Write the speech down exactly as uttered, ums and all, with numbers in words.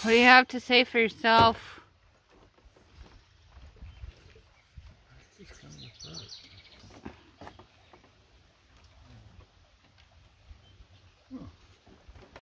What do you have to say for yourself? He's coming apart.